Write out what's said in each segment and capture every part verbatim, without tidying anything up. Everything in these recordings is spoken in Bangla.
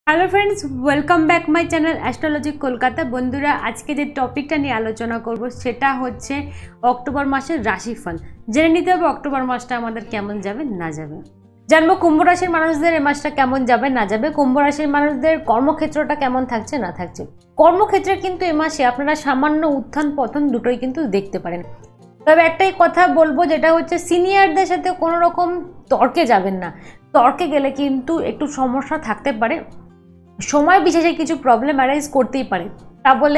Hello friends welcome back my channel astrologic Kolkata. बंधुरा आज के जो टपिकटा निये आलोचना करब सेटा होच्छे अक्टोबर मासेर राशिफल। जेने निते होबे अक्टोबर मासटा आमादेर केमन जाबे ना जाबे। जानबो कुम्भ राशिर मानुषदेर ए मासटा केमन जाबे ना जाबे। कुम्भ राशिर मानुषदेर कर्मक्षेत्रटा केमन थाकছে ना थाकছে। कर्मक्षेत्रे किन्तु ए मासे आपनारा सामान्य उत्थान पतन दुटोई किन्तु देखते पारेन। तबे एकटाई कथा बोलबो जेटा होच्छे सिनियरदेर साथे कोनो रकम तर्के जाबेन ना। तर्के गेले किन्तु एकटु समस्या थाकते पारे। समय विशेषे किछु प्रॉब्लेम अराइज करतेई पारे, ता बोले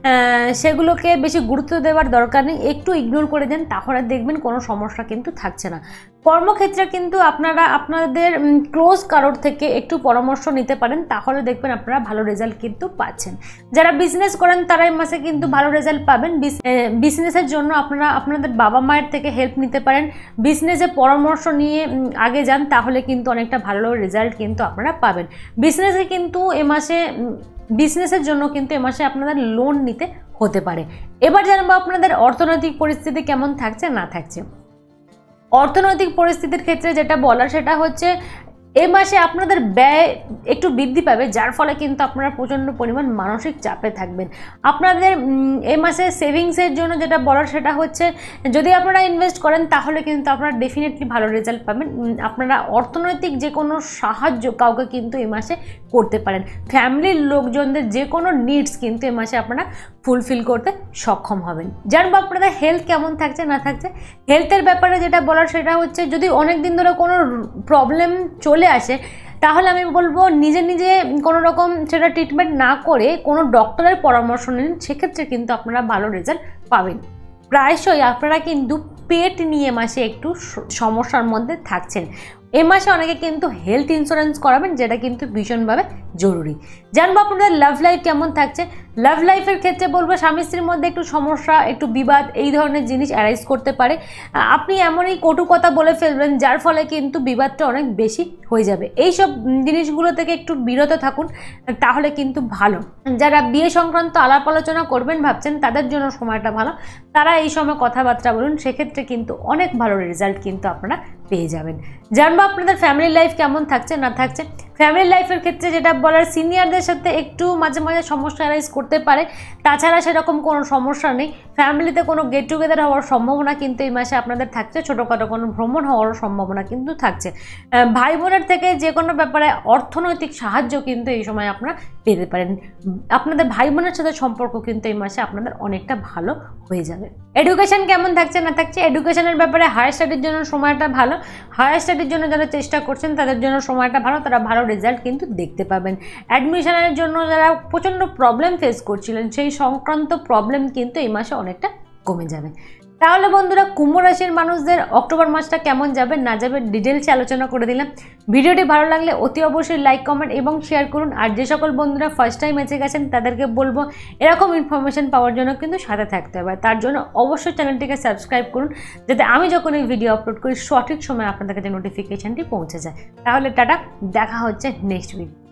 सेगुलोके बेशी गुरुत्व देवार दरकार नेই। एकटू इगनोर करे देन ताहले देखबेन कोनो समस्या किन्तु थाकছে ना। কর্মক্ষেত্রে কিন্তু আপনারা আপনাদের ক্লোজ কারোর থেকে একটু পরামর্শ নিতে পারেন, তাহলে দেখবেন আপনারা ভালো রেজাল্ট কিন্তু পাচ্ছেন। যারা বিজনেস করেন তারা এই মাসে কিন্তু ভালো রেজাল্ট পাবেন। বিজনেসের জন্য আপনারা আপনাদের বাবা মায়ের থেকে হেল্প নিতে পারেন। বিজনেসে পরামর্শ নিয়ে আগে যান, তাহলে কিন্তু অনেকটা ভালো রেজাল্ট কিন্তু আপনারা পাবেন। বিজনেসে কিন্তু এই মাসে বিজনেসের জন্য কিন্তু এই মাসে আপনাদের লোন নিতে হতে পারে। এবার জানবো আপনাদের অর্থনৈতিক পরিস্থিতি কেমন থাকছে না থাকছে। অর্থনৈতিক পরিস্থিতির ক্ষেত্রে যেটা বলার সেটা হচ্ছে এই মাসে আপনাদের ব্যয় একটু বৃদ্ধি পাবে, যার ফলে কিন্তু আপনারা প্রচণ্ড পরিমাণ মানসিক চাপে থাকবেন। আপনাদের এই মাসে সেভিংসের জন্য যেটা বলার সেটা হচ্ছে যদি আপনারা ইনভেস্ট করেন তাহলে কিন্তু আপনারা ডেফিনেটলি ভালো রেজাল্ট পাবেন। আপনারা অর্থনৈতিক যে কোনো সাহায্য কাউকে কিন্তু এই মাসে করতে পারেন। ফ্যামিলির লোকজনদের যে কোনো নিডস কিন্তু এই মাসে আপনারা ফুলফিল করতে সক্ষম হবেন। জানবো আপনাদের হেলথ কেমন থাকছে না থাকছে। হেলথের ব্যাপারে যেটা বলার সেটা হচ্ছে যদি অনেক দিন ধরে কোনো প্রবলেম চলে আসে তাহলে আমি বলবো নিজে নিজে কোনো রকম সেটা ট্রিটমেন্ট না করে কোনো ডক্টরের পরামর্শ নিন, সেক্ষেত্রে কিন্তু আপনারা ভালো রেজাল্ট পাবেন। প্রায়শই আপনারা কিন্তু পেট নিয়ে মাসে একটু সমস্যার মধ্যে থাকছেন। এই মাসে অনেকে কিন্তু হেলথ ইন্স্যুরেন্স করাবেন, যেটা কিন্তু ভীষণভাবে জরুরি। জানবো আপনাদের লাভ লাইফ কেমন থাকছে। লাভ লাইফের ক্ষেত্রে বলবো স্বামী স্ত্রীর মধ্যে একটু সমস্যা, একটু বিবাদ এই ধরনের জিনিস অ্যারাইজ করতে পারে। আপনি এমনই কটু কথা বলে ফেলবেন যার ফলে কিন্তু বিবাদটা অনেক বেশি হয়ে যাবে। এই সব জিনিসগুলো থেকে একটু বিরত থাকুন, তাহলে কিন্তু ভালো। যারা বিয়ে সংক্রান্ত আলাপ আলোচনা করবেন ভাবছেন তাদের জন্য সময়টা ভালো। তারা এই সময় কথাবার্তা বলুন, সেক্ষেত্রে কিন্তু অনেক ভালো রেজাল্ট কিন্তু আপনারা পেয়ে যাবেন। জানবো আপনাদের ফ্যামিলি লাইফ কেমন থাকছে না থাকছে। ফ্যামিলি লাইফের ক্ষেত্রে যেটা বলার সিনিয়রদের সাথে একটু মাঝে মাঝে সমস্যা অ্যারাইজ করতে পারে, তাছাড়া সেরকম কোনো সমস্যা নেই। ফ্যামিলিতে কোনো গেট টুগেদার হওয়ার সম্ভাবনা কিন্তু এই মাসে আপনাদের থাকছে। ছোটোখাটো কোনো ভ্রমণ হওয়ার সম্ভাবনা কিন্তু থাকছে। ভাই বোনের থেকে যে কোনো ব্যাপারে অর্থনৈতিক সাহায্য কিন্তু এই সময় আপনারা পেতে পারেন। আপনাদের ভাই বোনের সাথে সম্পর্ক কিন্তু এই মাসে আপনাদের অনেকটা ভালো হয়ে যাবে। এডুকেশন কেমন থাকছে না থাকছে। এডুকেশনের ব্যাপারে হায়ার স্টাডির জন্য সময়টা ভালো। হায়ার স্টাডির জন্য যারা চেষ্টা করছেন তাদের জন্য সময়টা ভালো, তারা ভালো রেজাল্ট কিন্তু দেখতে পাবেন। অ্যাডমিশনের জন্য যারা প্রচণ্ড প্রবলেম ফেস করছিলেন সেই সংক্রান্ত প্রবলেম কিন্তু এই মাসে অনেকটা কমে যাবে। তাহলে বন্ধুরা কুম্ভ রাশির মানুষদের অক্টোবর মাসটা কেমন যাবে না যাবে ডিটেলসে আলোচনা করে দিলাম। ভিডিওটি ভালো লাগলে অতি অবশ্যই লাইক কমেন্ট এবং শেয়ার করুন। আর যে সকল বন্ধুরা ফার্স্ট টাইম এসে গেছেন তাদেরকে বলবো এরকম ইনফরমেশন পাওয়ার জন্য কিন্তু সাথে থাকতে হবে। তার জন্য অবশ্যই চ্যানেলটিকে সাবস্ক্রাইব করুন, যাতে আমি যখন এই ভিডিও আপলোড করি সঠিক সময় আপনাদের কাছে নোটিফিকেশানটি পৌঁছে যায়। তাহলে টাটা, দেখা হচ্ছে নেক্সট উইক।